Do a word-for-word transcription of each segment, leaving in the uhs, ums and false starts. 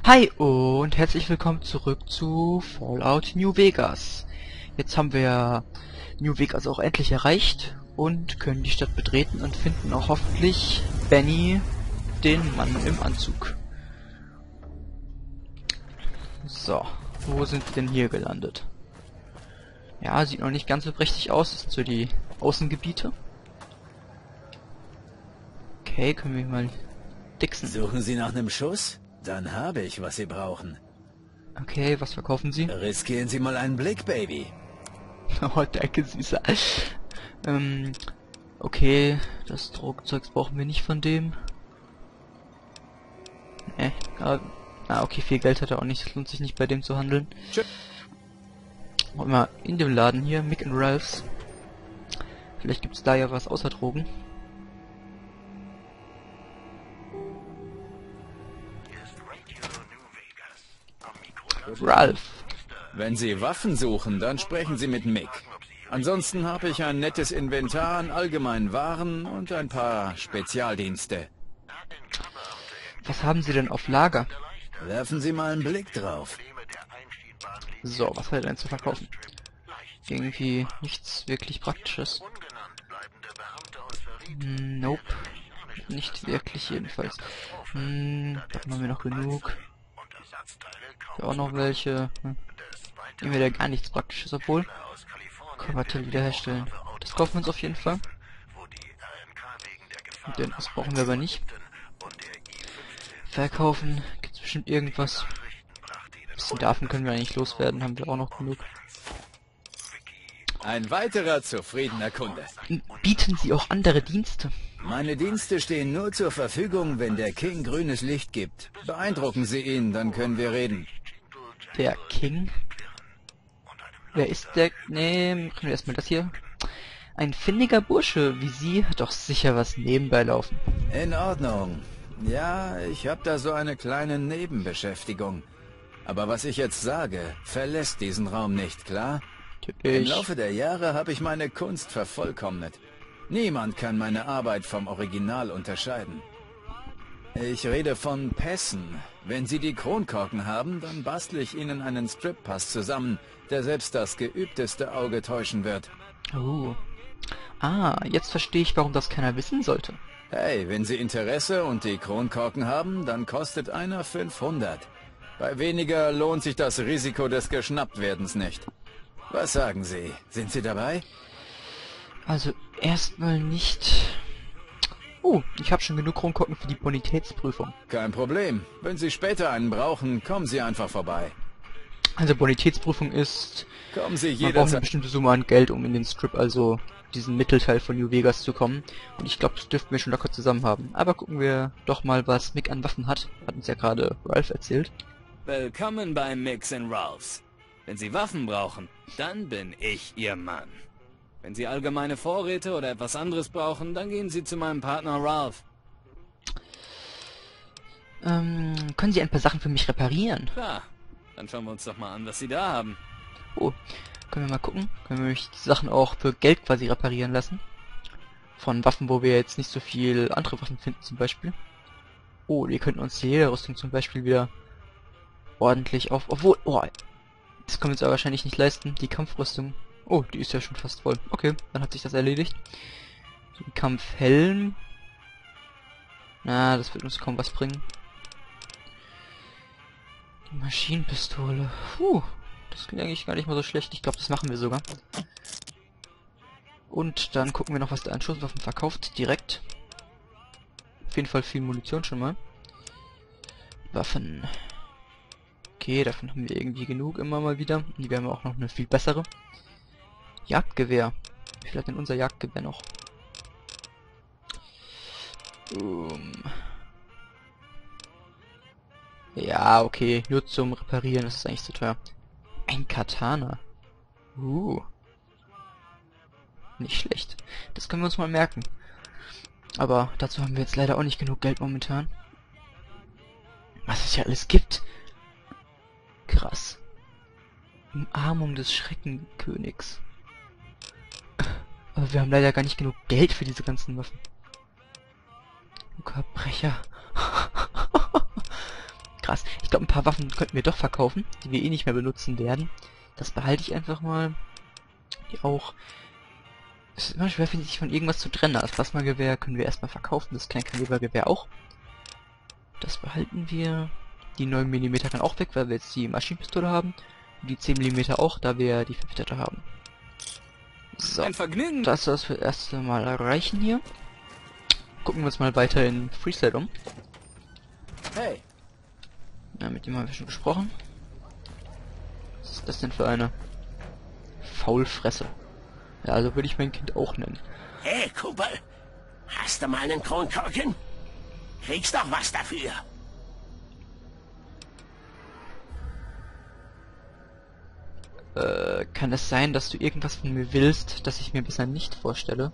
Hi und herzlich willkommen zurück zu Fallout New Vegas. Jetzt haben wir New Vegas auch endlich erreicht und können die Stadt betreten und finden auch hoffentlich Benny, den Mann im Anzug. So, wo sind wir denn hier gelandet? Ja, sieht noch nicht ganz so prächtig aus, das sind so die Außengebiete. Okay, können wir mal dixen. Suchen Sie nach einem Schuss? Dann habe ich, was Sie brauchen. Okay, was verkaufen Sie? Riskieren Sie mal einen Blick, Baby. Oh, danke, Süßer. ähm, okay, das Druckzeugs brauchen wir nicht von dem. Ne, ah, ah, okay, viel Geld hat er auch nicht, es lohnt sich nicht bei dem zu handeln. Tschüss. Auch immer in dem Laden hier, Mick and Ralphs. Vielleicht gibt's da ja was außer Drogen. Ralph. Wenn Sie Waffen suchen, dann sprechen Sie mit Mick. Ansonsten habe ich ein nettes Inventar an allgemeinen Waren und ein paar Spezialdienste. Was haben Sie denn auf Lager? Werfen Sie mal einen Blick drauf. So, was hat er denn zu verkaufen? Irgendwie nichts wirklich Praktisches. Hm, nope. Nicht wirklich jedenfalls. Hm, da haben wir noch genug. Hier auch noch welche. Hm. Nehmen wir da gar nichts Praktisches, obwohl. Körperteil wiederherstellen. Das kaufen wir uns auf jeden Fall. Denn das brauchen wir aber nicht. Verkaufen. Gibt's bestimmt irgendwas. Ein bisschen davon können wir eigentlich loswerden. Haben wir auch noch genug. Ein weiterer zufriedener Kunde. Bieten Sie auch andere Dienste? Meine Dienste stehen nur zur Verfügung, wenn der King grünes Licht gibt. Beeindrucken Sie ihn, dann können wir reden. Der King? Wer ist der? Nee, machen wir erstmal das hier. Ein findiger Bursche wie Sie hat doch sicher was nebenbei laufen. In Ordnung. Ja, ich habe da so eine kleine Nebenbeschäftigung. Aber was ich jetzt sage, verlässt diesen Raum nicht, klar? Natürlich. Im Laufe der Jahre habe ich meine Kunst vervollkommnet. Niemand kann meine Arbeit vom Original unterscheiden. Ich rede von Pässen. Wenn Sie die Kronkorken haben, dann bastle ich Ihnen einen Strip-Pass zusammen, der selbst das geübteste Auge täuschen wird. Oh. Ah, jetzt verstehe ich, warum das keiner wissen sollte. Hey, wenn Sie Interesse und die Kronkorken haben, dann kostet einer fünfhundert. Bei weniger lohnt sich das Risiko des Geschnapptwerdens nicht. Was sagen Sie? Sind Sie dabei? Also erstmal nicht. Oh, ich habe schon genug Kronkorken für die Bonitätsprüfung. Kein Problem. Wenn Sie später einen brauchen, kommen Sie einfach vorbei. Also Bonitätsprüfung ist, Kommen Sie man braucht eine jederzeit. bestimmte Summe an Geld, um in den Strip, also diesen Mittelteil von New Vegas zu kommen. Und ich glaube, das dürften wir schon locker zusammen haben. Aber gucken wir doch mal, was Mick an Waffen hat. Hat uns ja gerade Ralph erzählt. Willkommen bei Mix and Ralphs. Wenn Sie Waffen brauchen, dann bin ich Ihr Mann. Wenn Sie allgemeine Vorräte oder etwas anderes brauchen, dann gehen Sie zu meinem Partner Ralph. Ähm, können Sie ein paar Sachen für mich reparieren? Klar, dann schauen wir uns doch mal an, was Sie da haben. Oh, können wir mal gucken? Können wir nämlich die Sachen auch für Geld quasi reparieren lassen? Von Waffen, wo wir jetzt nicht so viel andere Waffen finden zum Beispiel. Oh, wir könnten uns die Lederrüstung zum Beispiel wieder ordentlich auf... Obwohl, oh, das können wir uns aber wahrscheinlich nicht leisten. Die Kampfrüstung. Oh, die ist ja schon fast voll. Okay, dann hat sich das erledigt. Den Kampfhelm. Na, das wird uns kaum was bringen. Die Maschinenpistole. Puh, das klingt eigentlich gar nicht mal so schlecht. Ich glaube, das machen wir sogar. Und dann gucken wir noch, was der an Schusswaffen verkauft. Direkt. Auf jeden Fall viel Munition schon mal. Waffen. Okay, davon haben wir irgendwie genug immer mal wieder. Die haben wir auch noch eine viel bessere. Jagdgewehr. Wie viel hat denn unser Jagdgewehr noch? Um. Ja, okay. Nur zum Reparieren ist es eigentlich zu teuer. Ein Katana. Uh. Nicht schlecht. Das können wir uns mal merken. Aber dazu haben wir jetzt leider auch nicht genug Geld momentan. Was es ja alles gibt. Krass. Umarmung des Schreckenkönigs. Aber wir haben leider gar nicht genug Geld für diese ganzen Waffen. Verbrecher. krass. Ich glaube, ein paar Waffen könnten wir doch verkaufen, die wir eh nicht mehr benutzen werden. Das behalte ich einfach mal. Die auch. Es ist immer schwer, finde ich, von irgendwas zu trennen. Das Plasmagewehr können wir erstmal verkaufen, das Kleinkalibergewehr auch. Das behalten wir. Die neun Millimeter kann auch weg, weil wir jetzt die Maschinenpistole haben. Und die zehn Millimeter auch, da wir die verbitterte haben. So, Ein Vergnügen. das soll das für das erste Mal erreichen hier. Gucken wir uns mal weiter in Freeside um. Hey, Ja, mit dem haben wir schon gesprochen. Was ist das denn für eine Faulfresse? Ja, also würde ich mein Kind auch nennen. Hey, Kumpel, hast du mal einen Kronkorken? Kriegst doch was dafür. Äh, kann es sein, dass du irgendwas von mir willst, das ich mir bisher nicht vorstelle?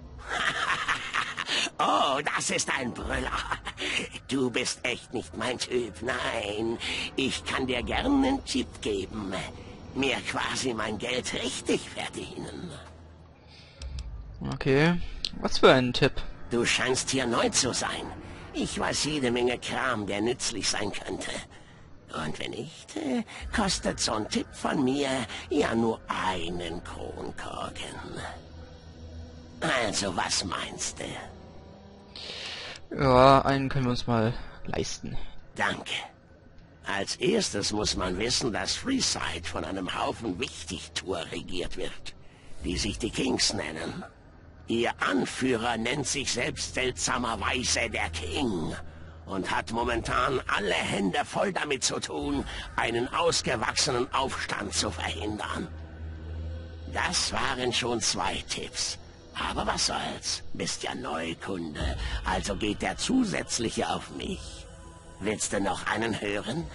Oh, das ist ein Brüller. Du bist echt nicht mein Typ, nein. Ich kann dir gern einen Tipp geben. Mir quasi mein Geld richtig verdienen. Okay, was für ein Tipp? Du scheinst hier neu zu sein. Ich weiß jede Menge Kram, der nützlich sein könnte. Und wenn nicht, äh, kostet so ein Tipp von mir ja nur einen Kronkorken. Also, was meinst du? Ja, einen können wir uns mal leisten. Danke. Als erstes muss man wissen, dass Freeside von einem Haufen Wichtigtuer regiert wird, die sich die Kings nennen. Ihr Anführer nennt sich selbst seltsamerweise der King und hat momentan alle Hände voll damit zu tun, einen ausgewachsenen Aufstand zu verhindern. Das waren schon zwei Tipps. Aber was soll's? Bist ja Neukunde, also geht der zusätzliche auf mich. Willst du noch einen hören?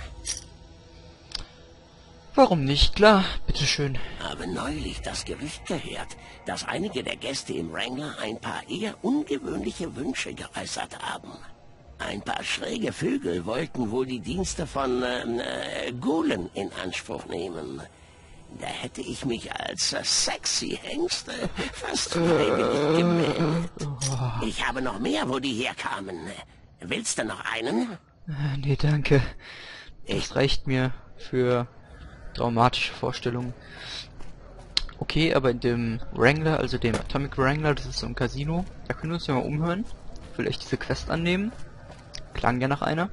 Warum nicht? Klar, bitteschön. Habe neulich das Gerücht gehört, dass einige der Gäste im Wrangler ein paar eher ungewöhnliche Wünsche geäußert haben. Ein paar schräge Vögel wollten wohl die Dienste von äh, Gulen in Anspruch nehmen. Da hätte ich mich als äh, sexy Hengste fast freiwillig gemeldet. Ich habe noch mehr, wo die herkamen. Willst du noch einen? Äh, nee, danke. Ich Das reicht mir für traumatische Vorstellungen. Okay, aber in dem Wrangler, also dem Atomic Wrangler, das ist so ein Casino, da können wir uns ja mal umhören. Vielleicht diese Quest annehmen. Klang ja nach einer.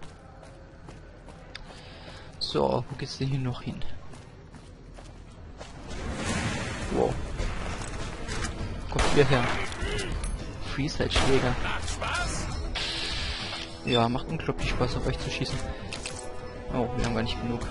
So, wo geht's denn hier noch hin? Wow. Kommt wieder her. Freeside-Schläger. Ja, macht unglaublich Spaß, auf euch zu schießen. Oh, wir haben gar nicht genug.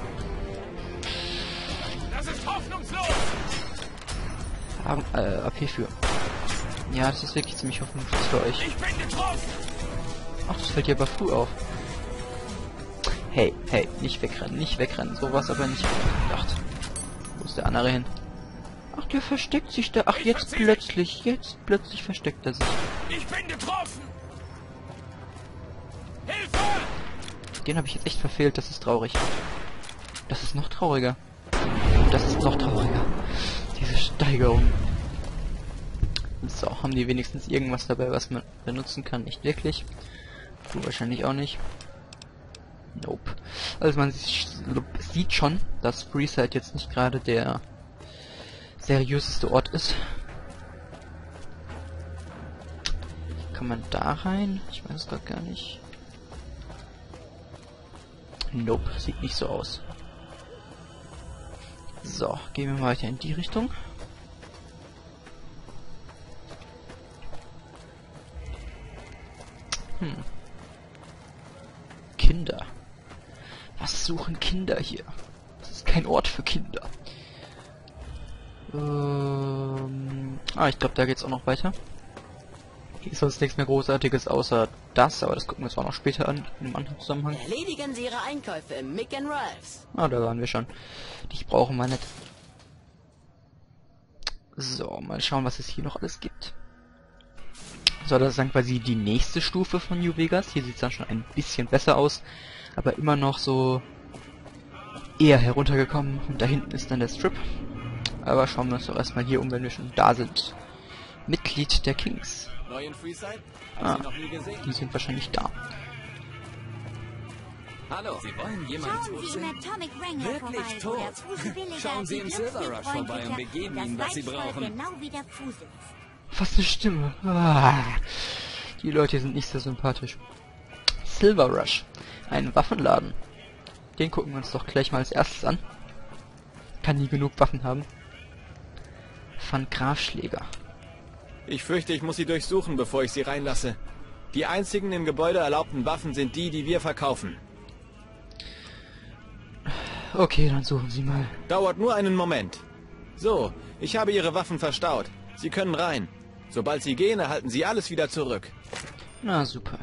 Das ist hoffnungslos. Haben, äh, A P für. Ja, das ist wirklich ziemlich hoffnungslos für euch. Ich bin getroffen. Ach, das fällt dir aber früh auf. Hey, hey, nicht wegrennen, nicht wegrennen. Sowas aber nicht gedacht. Wo ist der andere hin? Ach, der versteckt sich da. Ach, jetzt plötzlich, jetzt plötzlich versteckt er sich. Ich bin getroffen. Hilfe! Den habe ich jetzt echt verfehlt, das ist traurig. Das ist noch trauriger. Das ist noch trauriger. Diese Steigerung. So, haben die wenigstens irgendwas dabei, was man benutzen kann? Nicht wirklich. Du wahrscheinlich auch nicht. Nope. Also man sieht schon, dass Freeside jetzt nicht gerade der seriöseste Ort ist. Kann man da rein? Ich weiß es gerade gar nicht. Nope, sieht nicht so aus. So, gehen wir mal weiter in die Richtung. Hm. Kinder. Was suchen Kinder hier? Das ist kein Ort für Kinder. Ähm, ah, ich glaube, da geht's auch noch weiter. Hier ist sonst nichts mehr Großartiges außer das, aber das gucken wir uns auch noch später an, in einem anderen Zusammenhang. Erledigen Sie Ihre Einkäufe im Mick and Ralphs. Ah, da waren wir schon. Die brauchen wir nicht. So, mal schauen, was es hier noch alles gibt. So, das ist dann quasi die nächste Stufe von New Vegas. Hier sieht es dann schon ein bisschen besser aus, aber immer noch so eher heruntergekommen. Und da hinten ist dann der Strip. Aber schauen wir uns doch erstmal hier um, wenn wir schon da sind. Mitglied der Kings. Neu in Freeside? Ah, Hab sie noch nie gesehen. die sind wahrscheinlich da. Hallo, Sie wollen jemanden Schauen tot Sie im sehen? Atomic Wrangler Wirklich vorbei, wo der tot? Fusel billiger, Schauen Sie die im Silver Rush vorbei und wir glücksfreundlicher geben und Ihnen, was Sie das Fleisch voll brauchen. genau wie der Fusel. Was eine Stimme. Ah, die Leute sind nicht sehr sympathisch. Silver Rush. Ein Waffenladen. Den gucken wir uns doch gleich mal als erstes an. Kann nie genug Waffen haben. Van Grafschläger. Ich fürchte, ich muss sie durchsuchen, bevor ich sie reinlasse. Die einzigen im Gebäude erlaubten Waffen sind die, die wir verkaufen. Okay, dann suchen Sie mal. Dauert nur einen Moment. So, ich habe Ihre Waffen verstaut. Sie können rein. Sobald Sie gehen, erhalten Sie alles wieder zurück. Na super.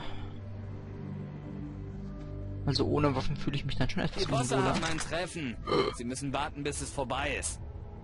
Also ohne Waffen fühle ich mich dann schon etwas Die Bosse unwohler. haben ein Treffen. Sie müssen warten, bis es vorbei ist.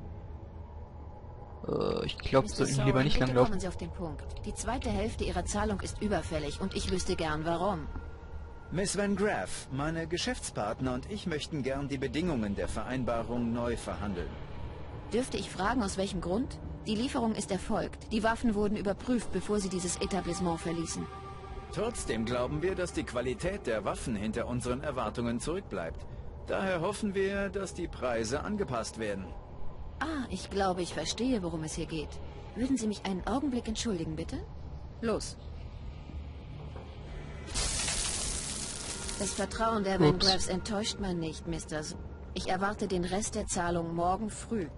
Äh, ich glaube, wir Mister sollten lieber nicht Sauron, bitte langlaufen. kommen Sie auf den Punkt. Die zweite Hälfte Ihrer Zahlung ist überfällig und ich wüsste gern warum. Miss Van Graff, meine Geschäftspartner und ich möchten gern die Bedingungen der Vereinbarung neu verhandeln. Dürfte ich fragen, aus welchem Grund? Die Lieferung ist erfolgt. Die Waffen wurden überprüft, bevor sie dieses Etablissement verließen. Trotzdem glauben wir, dass die Qualität der Waffen hinter unseren Erwartungen zurückbleibt. Daher hoffen wir, dass die Preise angepasst werden. Ah, ich glaube, ich verstehe, worum es hier geht. Würden Sie mich einen Augenblick entschuldigen, bitte? Los. Das Vertrauen der Van Ups. Graffs enttäuscht man nicht, Mister S Ich erwarte den Rest der Zahlung morgen früh.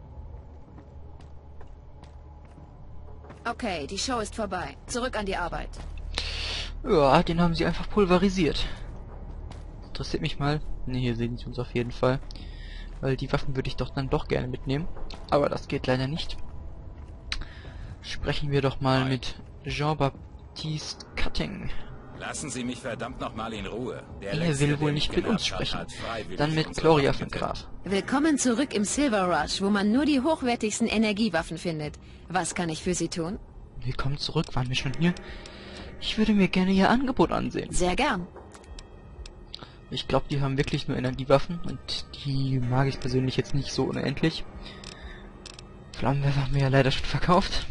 Okay, die Show ist vorbei. Zurück an die Arbeit. Ja, den haben sie einfach pulverisiert. Interessiert mich mal. Ne, hier sehen sie uns auf jeden Fall. Weil die Waffen würde ich doch dann doch gerne mitnehmen. Aber das geht leider nicht. Sprechen wir doch mal mit Jean-Baptiste Cutting. Lassen Sie mich verdammt nochmal in Ruhe. Der Er Letzte, will der wohl mich nicht mit uns genervt hat, sprechen. hat freiwillig Dann mit unsere Gloria Waffen von getötet. Graf. Willkommen zurück im Silver Rush, wo man nur die hochwertigsten Energiewaffen findet. Was kann ich für Sie tun? Willkommen zurück, waren wir schon hier? Ich würde mir gerne ihr Angebot ansehen. Sehr gern. Ich glaube, die haben wirklich nur Energiewaffen und die mag ich persönlich jetzt nicht so unendlich. Flammenwerfer haben wir ja leider schon verkauft.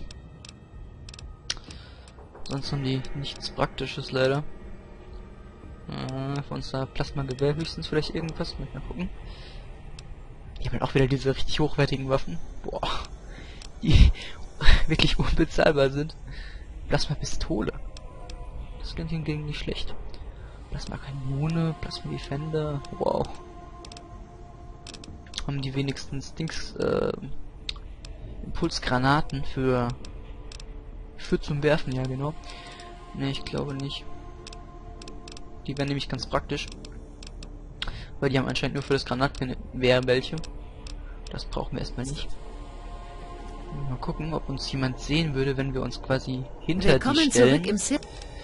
Sonst haben die nichts Praktisches leider. Äh, von uns da Plasmagewehr höchstens vielleicht irgendwas. Mal gucken. Die haben auch wieder diese richtig hochwertigen Waffen. Boah. Die wirklich unbezahlbar sind. Plasma-Pistole. Das klingt hingegen nicht schlecht. Plasma-Kanone, Plasma-Defender. Wow. Haben die wenigstens Dings, äh, Impulsgranaten für für zum Werfen, ja genau. Ne, ich glaube nicht. Die wären nämlich ganz praktisch. Weil die haben anscheinend nur für das Granatengewehr welche. Das brauchen wir erstmal nicht. Mal gucken, ob uns jemand sehen würde, wenn wir uns quasi hinter Willkommen die stellen. zurück im Sil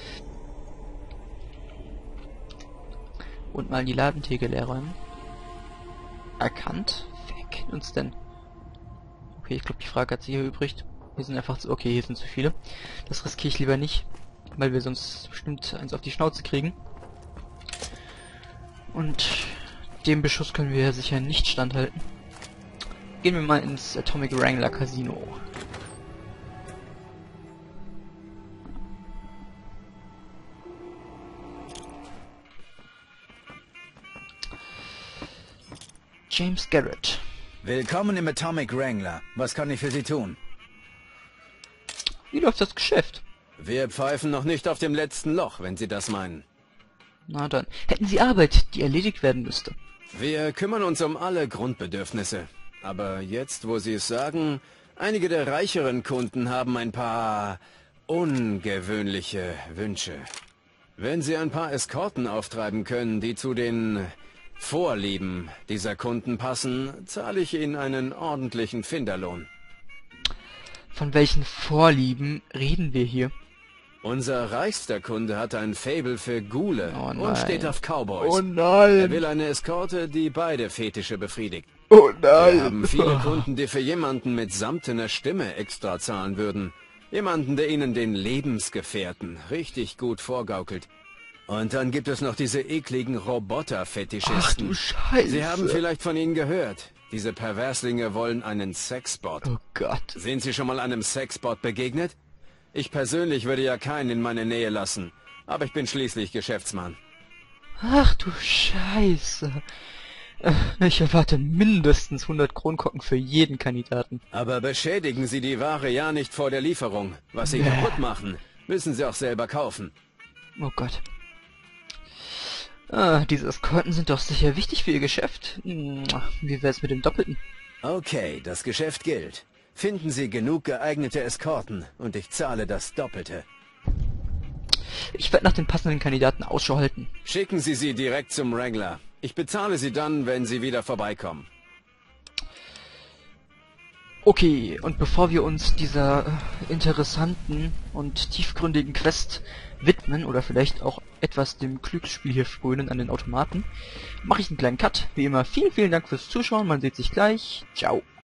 Und mal die Ladentheke leer räumen. Erkannt? Wer kennt uns denn? Okay, ich glaube, die Frage hat sich hier übrig. Hier sind einfach zu... Okay, hier sind zu viele. Das riskiere ich lieber nicht, weil wir sonst bestimmt eins auf die Schnauze kriegen. Und dem Beschuss können wir ja sicher nicht standhalten. Gehen wir mal ins Atomic Wrangler Casino. James Garrett. Willkommen im Atomic Wrangler. Was kann ich für Sie tun? Wie läuft das Geschäft? Wir pfeifen noch nicht auf dem letzten Loch, wenn Sie das meinen. Na dann. Hätten Sie Arbeit, die erledigt werden müsste? Wir kümmern uns um alle Grundbedürfnisse. Aber jetzt, wo Sie es sagen, einige der reicheren Kunden haben ein paar ungewöhnliche Wünsche. Wenn Sie ein paar Eskorten auftreiben können, die zu den Vorlieben dieser Kunden passen, zahle ich Ihnen einen ordentlichen Finderlohn. Von welchen Vorlieben reden wir hier? Unser reichster Kunde hat ein Faible für Ghule Oh und nein. steht auf Cowboys. Oh Er nein! will eine Eskorte, die beide Fetische befriedigt. Oh nein! Wir haben viele Kunden, die für jemanden mit samtener Stimme extra zahlen würden. Jemanden, der ihnen den Lebensgefährten richtig gut vorgaukelt. Und dann gibt es noch diese ekligen Ach Roboter-Fetischisten. du Scheiße! Sie haben vielleicht von ihnen gehört. Diese Perverslinge wollen einen Sexbot. Oh Gott. Sind Sie schon mal einem Sexbot begegnet? Ich persönlich würde ja keinen in meine Nähe lassen. Aber ich bin schließlich Geschäftsmann. Ach du Scheiße. Ich erwarte mindestens hundert Kronkorken für jeden Kandidaten. Aber beschädigen Sie die Ware ja nicht vor der Lieferung. Was Sie Bäh. kaputt machen, müssen Sie auch selber kaufen. Oh Gott. Ah, diese Eskorten sind doch sicher wichtig für Ihr Geschäft. Hm, wie wär's mit dem Doppelten? Okay, das Geschäft gilt. Finden Sie genug geeignete Eskorten und ich zahle das Doppelte. Ich werde nach den passenden Kandidaten Ausschau halten. Schicken Sie sie direkt zum Wrangler. Ich bezahle sie dann, wenn sie wieder vorbeikommen. Okay, und bevor wir uns dieser äh, interessanten und tiefgründigen Quest widmen, oder vielleicht auch etwas dem Glücksspiel hier frönen an den Automaten, mache ich einen kleinen Cut. Wie immer, vielen, vielen Dank fürs Zuschauen. Man sieht sich gleich. Ciao.